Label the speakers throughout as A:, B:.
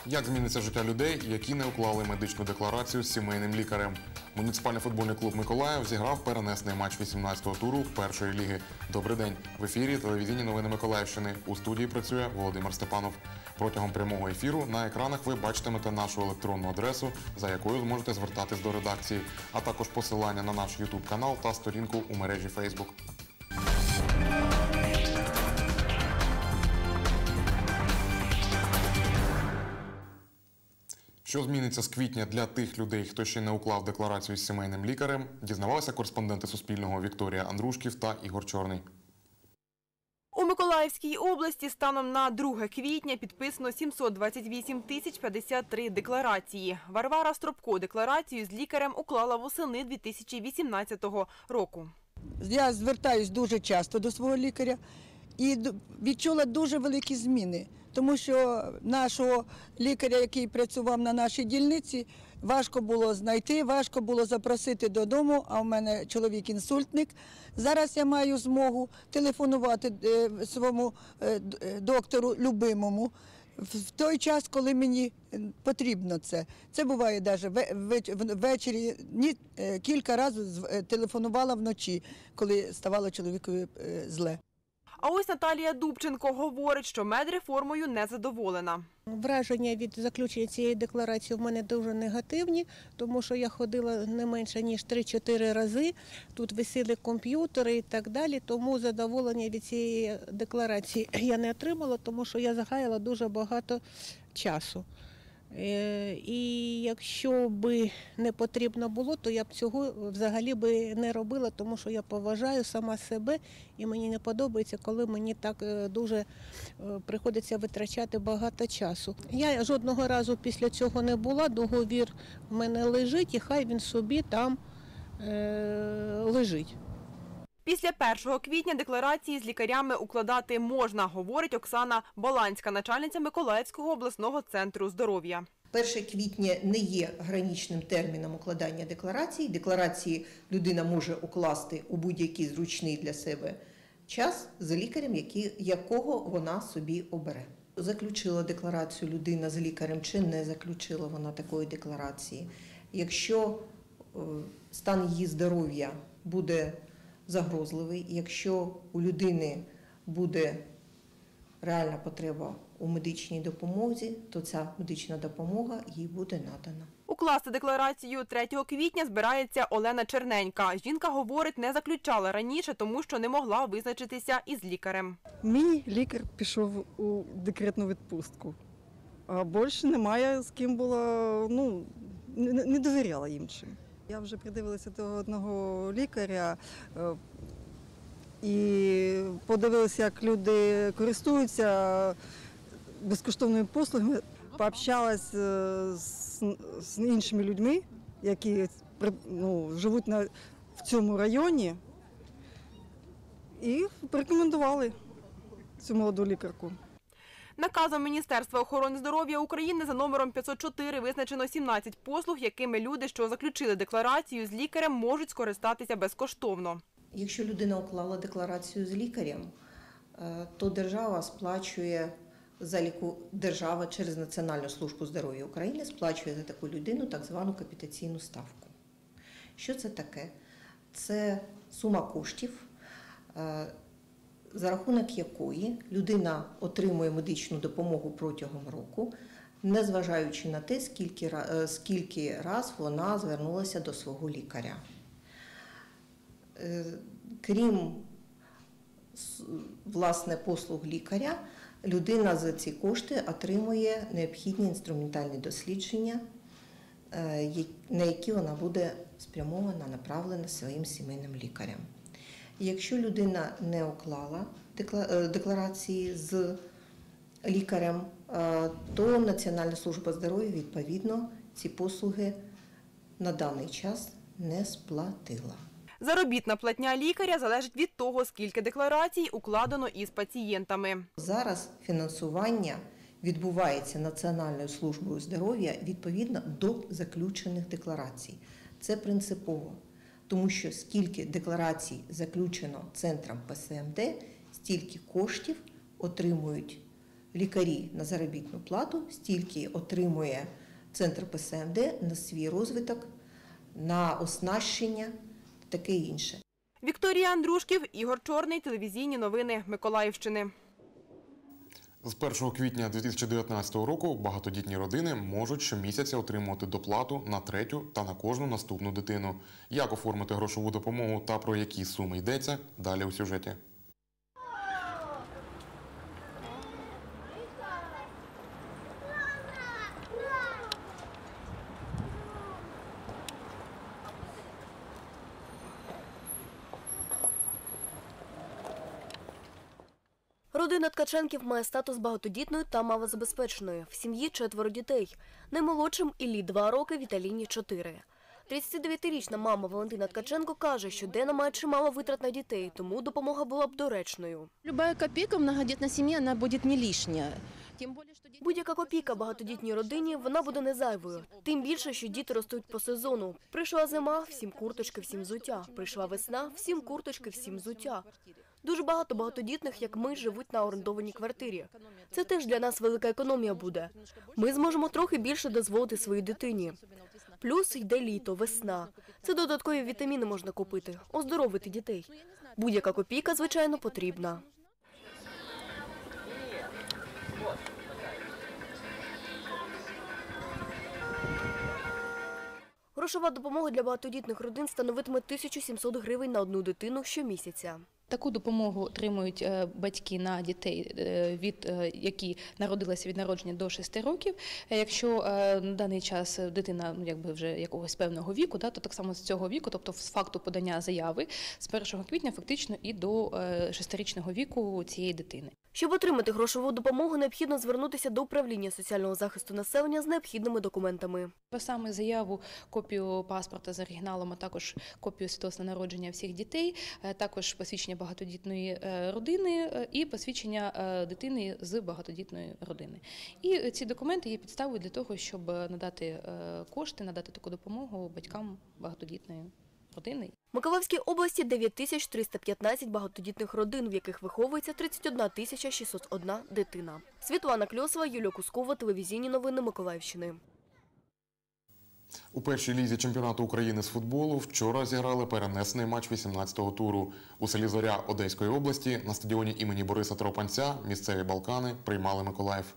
A: Як зміниться життя людей, які не уклали медичну декларацію з сімейним лікарем? Муніципальний футбольний клуб «Миколаїв» зіграв перенесений матч 18-го туру першої ліги. Добрий день! В ефірі телевізійні новини Миколаївщини. У студії працює Володимир Степанов. Протягом прямого ефіру на екранах ви бачитимете нашу електронну адресу, за якою зможете звертатись до редакції, а також посилання на наш YouTube-канал та сторінку у мережі Facebook. Що зміниться з квітня для тих людей, хто ще не уклав декларацію з сімейним лікарем, дізнавалися кореспонденти Суспільного Вікторія Андрушків та Ігор Чорний.
B: У Миколаївській області станом на 2 квітня підписано 728 053 декларації. Варвара Стробко декларацію з лікарем уклала восени 2018 року.
C: Я звертаюсь дуже часто до свого лікаря і відчула дуже великі зміни. Тому що нашого лікаря, який працював на нашій дільниці, важко було знайти, важко було запросити додому, а в мене чоловік інсультник. Зараз я маю змогу телефонувати своєму доктору любимому в той час, коли мені потрібно це. Це буває навіть ввечері, кілька разів телефонувала вночі, коли ставало чоловікові зле.
B: А ось Наталія Дубченко говорить, що медреформою не задоволена.
D: Враження від заключення цієї декларації в мене дуже негативні, тому що я ходила не менше, ніж 3-4 рази. Тут висіли комп'ютери і так далі, тому задоволення від цієї декларації я не отримала, тому що я загаяла дуже багато часу. І якщо б не потрібно було, то я б цього взагалі би не робила, тому що я поважаю сама себе і мені не подобається, коли мені так дуже приходиться витрачати багато часу. Я жодного разу після цього не була, договір в мене лежить і хай він собі там лежить.
B: Після 1 квітня декларації з лікарями укладати можна, говорить Оксана Баланська, начальниця Миколаївського обласного центру здоров'я.
E: 1 квітня не є граничним терміном укладання декларації. Декларації людина може укласти у будь-який зручний для себе час за лікарем, якого вона собі обере. Заключила декларацію людина з лікарем чи не заключила вона такої декларації. Якщо стан її здоров'я буде загрозливий, якщо у людини буде реальна потреба у медичній допомозі, то ця медична допомога їй буде надана.
B: Укласти декларацію 3 квітня збирається Олена Черненька. Жінка говорить, не заключала раніше, тому що не могла визначитися із лікарем.
F: Мій лікар пішов у декретну відпустку, а більше немає з ким було, не довіряла іншим. Я вже придивилася до одного лікаря і подивилася, як люди користуються безкоштовними послугами. Пообщалася з іншими людьми, які живуть в цьому районі, і порекомендували цю молоду лікарку.
B: Наказом Міністерства охорони здоров'я України за номером 504 визначено 17 послуг, якими люди, що заключили декларацію з лікарем, можуть скористатися безкоштовно.
E: Якщо людина уклала декларацію з лікарем, то держава сплачує держава через Національну службу здоров'я України сплачує за таку людину так звану капітаційну ставку. Що це таке? Це сума коштів, за рахунок якої людина отримує медичну допомогу протягом року, незважаючи на те, скільки раз вона звернулася до свого лікаря. Крім, власне, послуг лікаря, людина за ці кошти отримує необхідні інструментальні дослідження, на які вона буде спрямована, направлена своїм сімейним лікарем. Якщо людина не уклала декларації з лікарем, то Національна служба здоров'я, відповідно, ці послуги на даний час не сплатила.
B: Заробітна платня лікаря залежить від того, скільки декларацій укладено із пацієнтами.
E: Зараз фінансування відбувається Національною службою здоров'я відповідно до заключених декларацій. Це принципово, тому що скільки декларацій заключено центром ПСМД, стільки коштів отримують лікарі на заробітну плату, стільки отримує Центр ПСМД на свій розвиток, на оснащення, таке інше.
B: Вікторія Андрушків, Ігор Чорний, телевізійні новини Миколаївщини.
A: З 1 квітня 2019 року багатодітні родини можуть щомісяця отримувати доплату на третю та на кожну наступну дитину. Як оформити грошову допомогу та про які суми йдеться – далі у сюжеті.
G: Родина Ткаченків має статус багатодітної та малозабезпеченої. В сім'ї 4 дітей. Наймолодшим Іллі 2 роки, Віталіні 4. 39-річна мама Валентина Ткаченко каже, що Дена має чимало витрат на дітей, тому допомога була б доречною.
H: Любая копейка в многодетной семье, она будет не лишняя.
G: Будь-яка копійка багатодітній родині, вона буде не зайвою. Тим більше, що діти ростуть по сезону. Прийшла зима – всім курточки, всім взуття. Прийшла весна – всім курточки, всім взуття. Дуже багато багатодітних, як ми, живуть на орендованій квартирі. Це теж для нас велика економія буде. Ми зможемо трохи більше дозволити своїй дитині. Плюс йде літо, весна. Це додаткові вітаміни можна купити, оздоровити дітей. Будь-яка копійка, звичайно, потрібна. Грошова допомога для багатодітних родин становитиме 1700 гривень на одну дитину щомісяця.
H: Таку допомогу отримують батьки на дітей, які народилися від народження до 6 років. Якщо на даний час дитина вже якогось певного віку, то так само з цього віку, тобто з факту подання заяви, з 1 квітня фактично і до 6-річного віку цієї дитини.
G: Щоб отримати грошову допомогу, необхідно звернутися до управління соціального захисту населення з необхідними документами.
H: Саме заяву, копію паспорта з оригіналом, а також копію свідоцтва народження всіх дітей, також посвідчення багатодітної родини і посвідчення дитини з багатодітної родини. І ці документи є підставою для того, щоб надати кошти, надати таку допомогу батькам багатодітної родини.
G: В Миколаївській області 9315 багатодітних родин, в яких виховується 31 601 дитина. Світлана Кльосова, Юлія Кускова, телевізійні новини Миколаївщини.
A: У першій лізі чемпіонату України з футболу вчора зіграли перенесений матч 18-го туру. У селі Зоря Одеської області на стадіоні імені Бориса Тропанця місцеві «Балкани» приймали Миколаїв.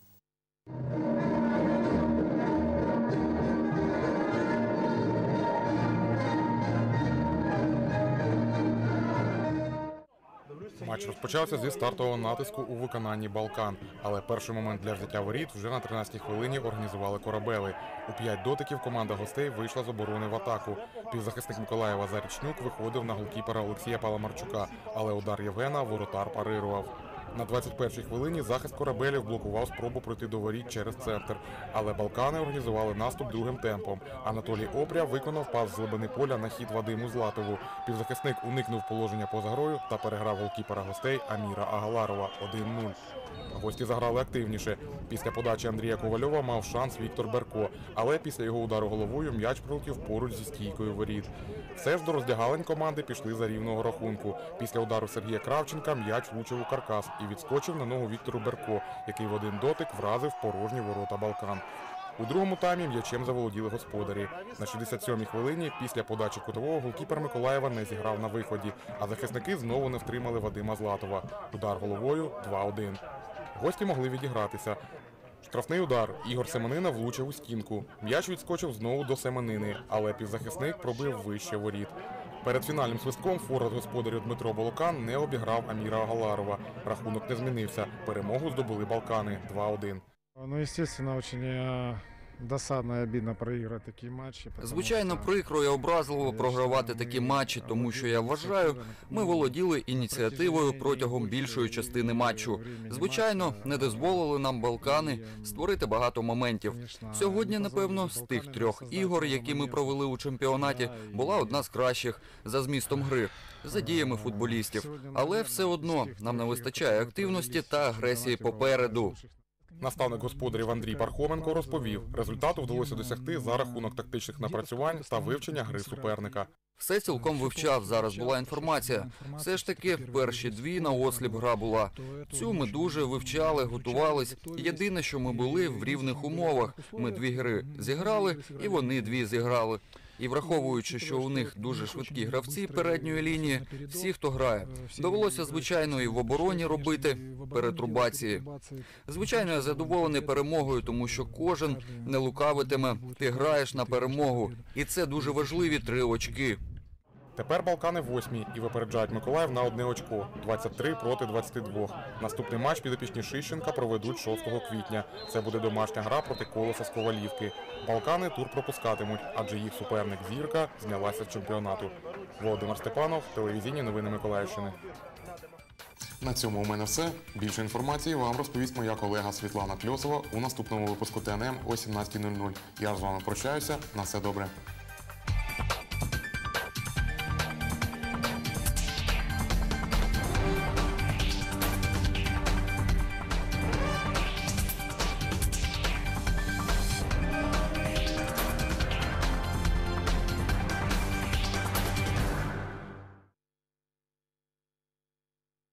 A: Матч розпочався зі стартового натиску у виконанні «Балкан». Але перший момент для взяття воріт вже на 13-й хвилині організували корабели. У 5 дотиків команда гостей вийшла з оборони в атаку. Півзахисник Миколаєва Зарічнюк виходив на голкіпера Олексія Паламарчука, але удар Євгена воротар парирував. На 21-й хвилині захист корабелів блокував спробу пройти до воріт через центр. Але «Балкани» організували наступ другим темпом. Анатолій Опря виконав пас з глибини поля на хід Вадиму Златову. Півзахисник уникнув положення поза грою та переграв голкіпера гостей Аміра Агаларова 1-0. Гості заграли активніше. Після подачі Андрія Ковальова мав шанс Віктор Берко, але після його удару головою м'яч прилетів поруч зі стійкою воріт. Все ж до роздягалень команди пішли за рівного рахунку. Після удару Сергія Кравченка м'яч влучив у каркас і відскочив на ногу Віктору Берко, який в один дотик вразив порожні ворота «Балкан». У другому таймі м'ячем заволоділи господарі. На 67-й хвилині після подачі кутового голкіпер Миколаєва не зіграв на виході, а захисники знову не втримали Вадима Златова. Удар головою 2-1. Гості могли відігратися. Штрафний удар. Ігор Семенина влучив у стінку. М'яч відскочив знову до Семенини, але півзахисник пробив вище воріт. Перед фінальним свистком форвард господарів Дмитро Болокан не обіграв Аміра Агаларова. Рахунок не змінився. Перемогу здобули «Балкани» 2-1.
I: Ну, естественно, очень досадно і обідно проіграти такі матчі.
J: Звичайно, прикро і образливо програвати такі матчі, тому що, я вважаю, ми володіли ініціативою протягом більшої частини матчу. Звичайно, не дозволили нам «Балкани» створити багато моментів. Сьогодні, напевно, з тих 3 ігор, які ми провели у чемпіонаті, була одна з кращих за змістом гри, за діями футболістів. Але все одно нам не вистачає активності та агресії попереду.
A: Наставник господарів Андрій Пархоменко розповів, результату вдалося досягти за рахунок тактичних напрацювань та вивчення гри суперника.
J: Все цілком вивчав, зараз була інформація. Все ж таки, перші дві на осліп гра була. Цю ми дуже вивчали, готувались. Єдине, що ми були в рівних умовах. Ми дві гри зіграли, і вони дві зіграли. І враховуючи, що у них дуже швидкі гравці передньої лінії, всі, хто грає, довелося, звичайно, і в обороні робити перетрубації. Звичайно, я задоволений перемогою, тому що кожен не лукавитиме. Ти граєш на перемогу. І це дуже важливі 3 очки.
A: Тепер Балкани 8-й і випереджають Миколаїв на 1 очко – 23 проти 22. Наступний матч підопічні Шищенка проведуть 6 квітня. Це буде домашня гра проти Колоса з Ковалівки. Балкани тур пропускатимуть, адже їх суперник «Зірка» знялася з чемпіонату. Володимир Степанов, телевізійні новини Миколаївщини. На цьому у мене все. Більше інформації вам розповість моя колега Світлана Кльосова у наступному випуску ТНМ о 17:00. Я з вами прощаюся. На все добре.